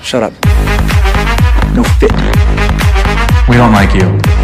Shut up. No fit. We don't like you.